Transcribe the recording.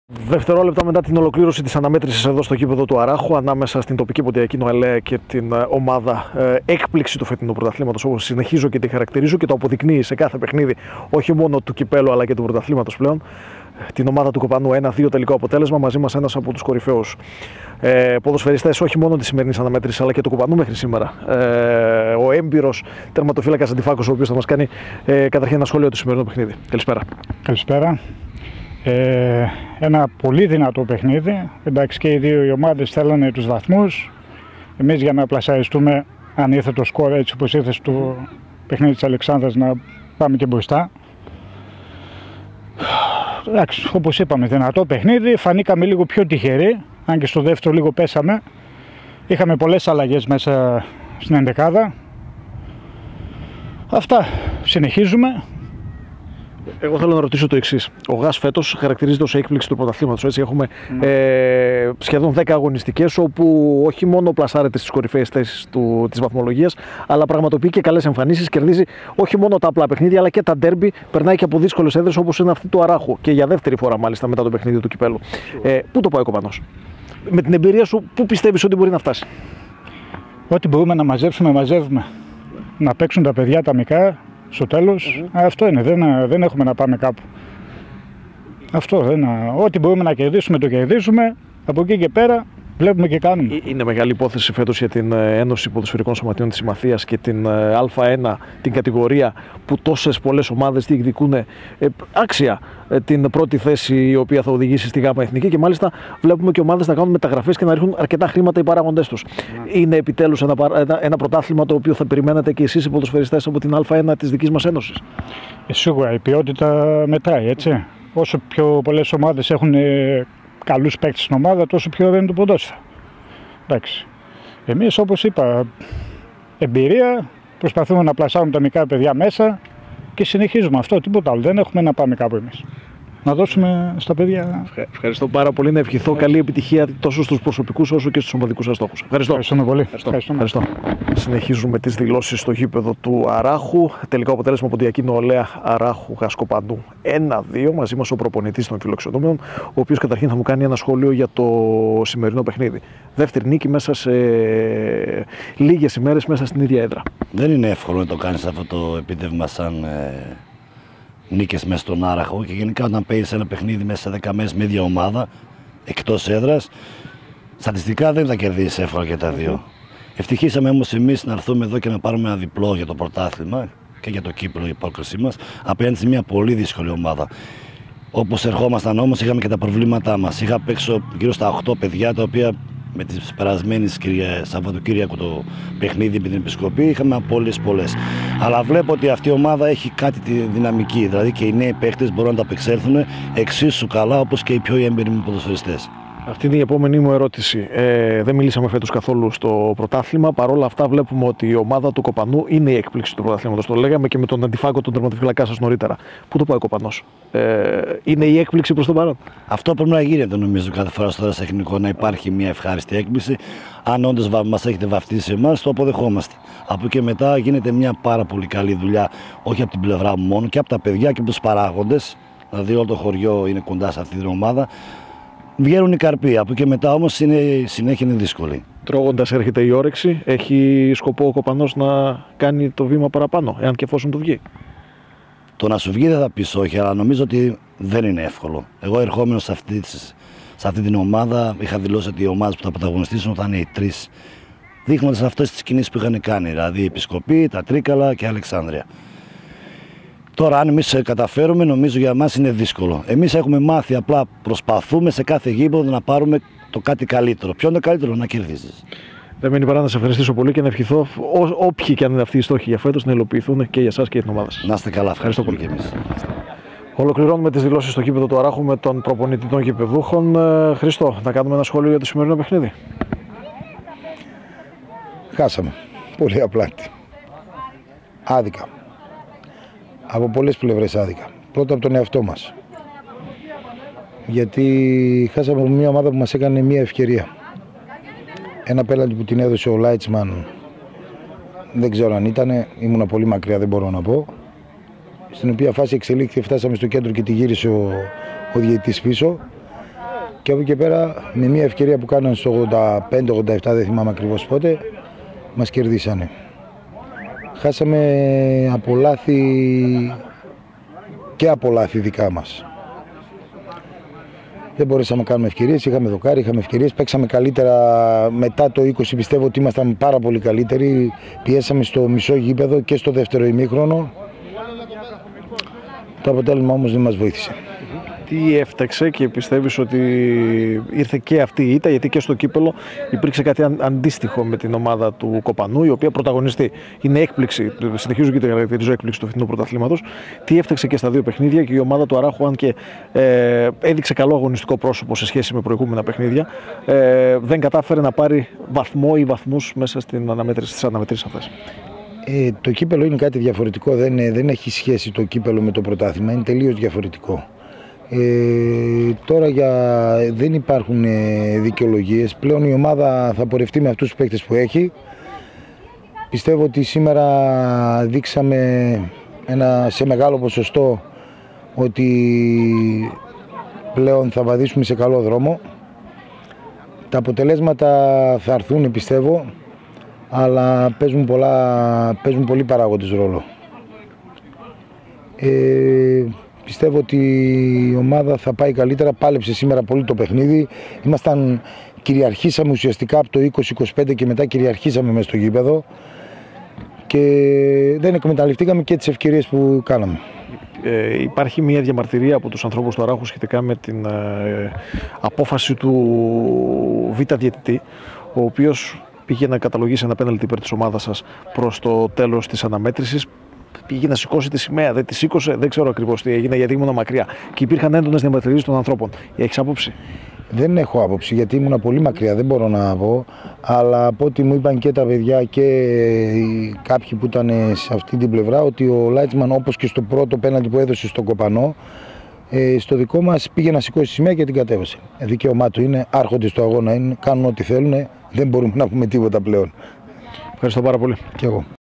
Δευτερόλεπτα μετά την ολοκλήρωση της αναμέτρησης εδώ στο γήπεδο του Αράχου ανάμεσα στην τοπική Ποντιακή Νοαλέα και την ομάδα έκπληξη του φετινού πρωταθλήματος, όπως συνεχίζω και τη χαρακτηρίζω και το αποδεικνύει σε κάθε παιχνίδι, όχι μόνο του κυπέλου αλλά και του πρωταθλήματος πλέον, την ομάδα του Κοπανού. 1-2 τελικό αποτέλεσμα, μαζί μας ένας από τους κορυφαίους ποδοσφαιριστές όχι μόνο της σημερινής αναμέτρησης αλλά και του Κοπανού μέχρι σήμερα. Ο έμπειρος τερματοφύλακας Αντιφάκος, ο οποίος θα μας κάνει καταρχήν ένα σχόλιο του σημερινού παιχνίδι. Καλησπέρα. Καλησπέρα. Ένα πολύ δυνατό παιχνίδι. Εντάξει, και οι δύο οι ομάδες θέλανε τους βαθμούς. Εμείς για να πλασαριστούμε, αν ήρθε το σκορ έτσι όπως ήρθε στο παιχνίδι της Αλεξάνδρας, να πάμε και μπροστά. Εντάξει, όπως είπαμε, δυνατό παιχνίδι. Φανήκαμε λίγο πιο τυχεροί, αν και στο δεύτερο λίγο πέσαμε. Είχαμε πολλές αλλαγές μέσα στην ενδεκάδα. Αυτά, συνεχίζουμε. Εγώ θέλω να ρωτήσω το εξής. Ο ΓΑΣ φέτος χαρακτηρίζεται ως έκπληξη του πρωταθλήματος. Έχουμε σχεδόν 10 αγωνιστικές όπου όχι μόνο πλασάρεται στις κορυφαίες θέσεις της βαθμολογίας, αλλά πραγματοποιεί και καλές εμφανίσεις. Κερδίζει όχι μόνο τα απλά παιχνίδια, αλλά και τα ντέρμπι. Περνάει και από δύσκολες έδρες όπως είναι αυτή του Αράχου. Και για δεύτερη φορά μάλιστα μετά το παιχνίδι του κυπέλου. Πού το πάει ο Κοπανός? Με την εμπειρία σου, πού πιστεύεις ότι μπορεί να φτάσει? Ό,τι μπορούμε να μαζέψουμε, μαζεύουμε. Να παίξουν τα παιδιά τα μικρά. Στο τέλος, αυτό είναι, δεν έχουμε να πάμε κάπου. Αυτό, ό,τι μπορούμε να κερδίσουμε το κερδίσουμε, από εκεί και πέρα βλέπουμε και κάνουμε. Είναι μεγάλη υπόθεση φέτος για την Ένωση Ποδοσφαιρικών Σωματείων της Συμμαθίας και την Α1, την κατηγορία που τόσες πολλές ομάδες διεκδικούν άξια την πρώτη θέση, η οποία θα οδηγήσει στη ΓΑΜΑ Εθνική, και μάλιστα βλέπουμε και ομάδες να κάνουν μεταγραφές και να ρίχνουν αρκετά χρήματα οι παράγοντές τους. Είναι επιτέλους ένα πρωτάθλημα το οποίο θα περιμένετε και εσείς οι ποδοσφαιριστές από την Α1 της δικής μας Ένωσης? Σίγουρα η ποιότητα μετράει, έτσι. Όσο πιο πολλές ομάδες έχουν καλούς παίκτες στην ομάδα, τόσο πιο ωραίο είναι το ποδόσφαιρο. Εντάξει. Εμείς, όπως είπα, εμπειρία, προσπαθούμε να πλασάρουμε τα μικρά παιδιά μέσα και συνεχίζουμε αυτό, τίποτα άλλο. Δεν έχουμε να πάμε κάπου εμείς. Να δώσουμε στα παιδιά. Ευχαριστώ πάρα πολύ. Να ευχηθώ καλή επιτυχία τόσο στους προσωπικούς όσο και στους ομαδικούς σας στόχους. Ευχαριστούμε πολύ. Ευχαριστώ. Συνεχίζουμε τις δηλώσεις στο γήπεδο του Αράχου. Τελικό αποτέλεσμα Ποντιακή Νοαλέα Αράχου ΓΑΣ Κοπανού 1-2. Μαζί μας ο προπονητής των φιλοξενούμενων, ο οποίος καταρχήν θα μου κάνει ένα σχόλιο για το σημερινό παιχνίδι. Δεύτερη νίκη μέσα σε λίγες ημέρες μέσα στην ίδια έδρα. Δεν είναι εύκολο να το κάνεις αυτό το επίτευγμα σαν νίκες μέσα στον Άραχο, και γενικά όταν παίζεις ένα παιχνίδι μέσα σε 10 μέρες με ίδια ομάδα εκτός έδρας, στατιστικά δεν θα κερδίσεις εύκολα και τα δύο. Ευτυχήσαμε όμως εμείς να έρθουμε εδώ και να πάρουμε ένα διπλό για το πρωτάθλημα και για το κύπελλο, η υπόκρισή μας, απέναντι σε μια πολύ δύσκολη ομάδα. Όπως ερχόμασταν όμως, είχαμε και τα προβλήματά μας. Είχα παίξω γύρω στα 8 παιδιά, τα οποία με τις περασμένες Σαββατοκύριακο το παιχνίδι με την Επισκοπή είχαμε απώλειες πολλές. Αλλά βλέπω ότι αυτή η ομάδα έχει κάτι τη δυναμική, δηλαδή και οι νέοι παίχτες μπορούν να τα απεξέλθουν εξίσου καλά όπως και οι πιο έμπειροι ποδοσφαιριστές. Αυτή είναι η επόμενη μου ερώτηση. Δεν μιλήσαμε φέτος καθόλου στο πρωτάθλημα. Παρ' όλα αυτά, βλέπουμε ότι η ομάδα του Κοπανού είναι η έκπληξη του πρωταθλήματος. Το λέγαμε και με τον Αντιφάκο, τον τερματοφύλακά σας νωρίτερα. Πού το πάει ο Κοπανός? Είναι η έκπληξη προς το παρόν? Αυτό πρέπει να γίνεται, νομίζω, κάθε φορά στο τεχνικό, να υπάρχει μια ευχάριστη έκπληξη. Αν όντως μας έχετε βαφτίσει εμάς, το αποδεχόμαστε. Από εκεί και μετά γίνεται μια πάρα πολύ καλή δουλειά, όχι από την πλευρά μου μόνο, και από τα παιδιά και από τους παράγοντες. Δηλαδή, όλο το χωριό είναι κοντά σε αυτή την ομάδα. Βγαίνουν οι καρποί. Από εκεί και μετά όμως η συνέχεια είναι δύσκολη. Τρώγοντας έρχεται η όρεξη. Έχει σκοπό ο Κοπανός να κάνει το βήμα παραπάνω, εάν και εφόσον του βγει? Το να σου βγει δεν θα πεις όχι, αλλά νομίζω ότι δεν είναι εύκολο. Εγώ ερχόμενος σε αυτή την ομάδα, είχα δηλώσει ότι οι ομάδες που θα πρωταγωνιστήσουν θα είναι οι τρεις, δείχνοντας αυτές τις κινήσεις που είχαν κάνει, δηλαδή η Επισκοπή, τα Τρίκαλα και η Αλεξάνδρεια. Τώρα, αν εμείς καταφέρουμε, νομίζω για μας είναι δύσκολο. Εμείς έχουμε μάθει, απλά προσπαθούμε σε κάθε γήπεδο να πάρουμε το κάτι καλύτερο. Ποιο είναι το καλύτερο? Να κερδίζεις. Δεν μένει παρά να σε ευχαριστήσω πολύ και να ευχηθώ όποιοι και αν είναι αυτοί οι στόχοι για φέτος να υλοποιηθούν και για εσάς και για την ομάδα σας. Να είστε καλά. Ευχαριστώ πολύ και εμείς. Ολοκληρώνουμε τις δηλώσεις στο γήπεδο του Αράχου με τον προπονητή των γηπεδούχων. Χρήστο, να κάνουμε ένα σχόλιο για το σημερινό παιχνίδι. Χάσαμε. Πολύ απλά. Άδικα. Από πολλές πλευρές άδικα. Πρώτα από τον εαυτό μας. Γιατί χάσαμε από μια ομάδα που μας έκανε μια ευκαιρία. Ένα πέναλτι που την έδωσε ο Λάιτσμαν, δεν ξέρω αν ήτανε, ήμουνα πολύ μακριά, δεν μπορώ να πω. Στην οποία φάση εξελίχθηκε, φτάσαμε στο κέντρο και τη γύρισε ο διαιτητής πίσω. Και από εκεί και πέρα, με μια ευκαιρία που κάνανε στο 85-87, δεν θυμάμαι ακριβώς πότε, μας κερδίσανε. Χάσαμε από λάθη και από λάθη δικά μας. Δεν μπορέσαμε να κάνουμε ευκαιρίες, είχαμε δοκάρι, είχαμε ευκαιρίες, παίξαμε καλύτερα μετά το 20, πιστεύω ότι ήμασταν πάρα πολύ καλύτεροι, πιέσαμε στο μισό γήπεδο και στο δεύτερο ημίχρονο. Το αποτέλεσμα όμως δεν μας βοήθησε. Τι έφταξε και πιστεύεις ότι ήρθε και αυτή η ήττα, γιατί και στο κύπελο υπήρξε κάτι αντίστοιχο με την ομάδα του Κοπανού, η οποία πρωταγωνιστεί. Είναι έκπληξη, συνεχίζω και τη χαρακτηρίζω έκπληξη του φετινού πρωταθλήματος. Τι έφταξε και στα δύο παιχνίδια και η ομάδα του Αράχου, αν και έδειξε καλό αγωνιστικό πρόσωπο σε σχέση με προηγούμενα παιχνίδια, δεν κατάφερε να πάρει βαθμό ή βαθμούς μέσα στις αναμετρήσεις αυτές. Το κύπελο είναι κάτι διαφορετικό, δεν έχει σχέση το κύπελο με το πρωτάθλημα, είναι τελείως διαφορετικό. Τώρα δεν υπάρχουν δικαιολογίες. Πλέον η ομάδα θα πορευτεί με αυτούς τους παίκτες που έχει. Πιστεύω ότι σήμερα δείξαμε σε μεγάλο ποσοστό ότι πλέον θα βαδίσουμε σε καλό δρόμο. Τα αποτελέσματα θα έρθουν, πιστεύω, αλλά παίζουν πολλοί παράγοντες ρόλο. Πιστεύω ότι η ομάδα θα πάει καλύτερα, πάλεψε σήμερα πολύ το παιχνίδι. Κυριαρχήσαμε ουσιαστικά από το 20-25 και μετά κυριαρχήσαμε μέσα στο γήπεδο και δεν εκμεταλλευτήκαμε και τις ευκαιρίες που κάναμε. Υπάρχει μια διαμαρτυρία από τους ανθρώπους του Αράχου σχετικά με την απόφαση του Β' διαιτητή, ο οποίος πήγε να καταλογίσει ένα πέναλτι υπέρ της ομάδας σας προς το τέλος της αναμέτρησης. Πήγε να σηκώσει τη σημαία, δεν τη σήκωσε, δεν ξέρω ακριβώς τι έγινε, γιατί ήμουν μακριά. Και υπήρχαν έντονες διαμαρτυρίες των ανθρώπων. Έχεις άποψη? Δεν έχω άποψη, γιατί ήμουν πολύ μακριά, δεν μπορώ να πω. Αλλά από ό,τι μου είπαν και τα παιδιά και κάποιοι που ήταν σε αυτή την πλευρά, ότι ο Λάιτσμαν, όπως και στο πρώτο πέναλτι που έδωσε στον Κοπανό, στο δικό μας πήγε να σηκώσει τη σημαία και την κατέβασε. Δικαίωμά του είναι, άρχοντες του αγώνα είναι, κάνουν ό,τι θέλουν, δεν μπορούμε να πούμε τίποτα πλέον. Ευχαριστώ πάρα πολύ. Και εγώ.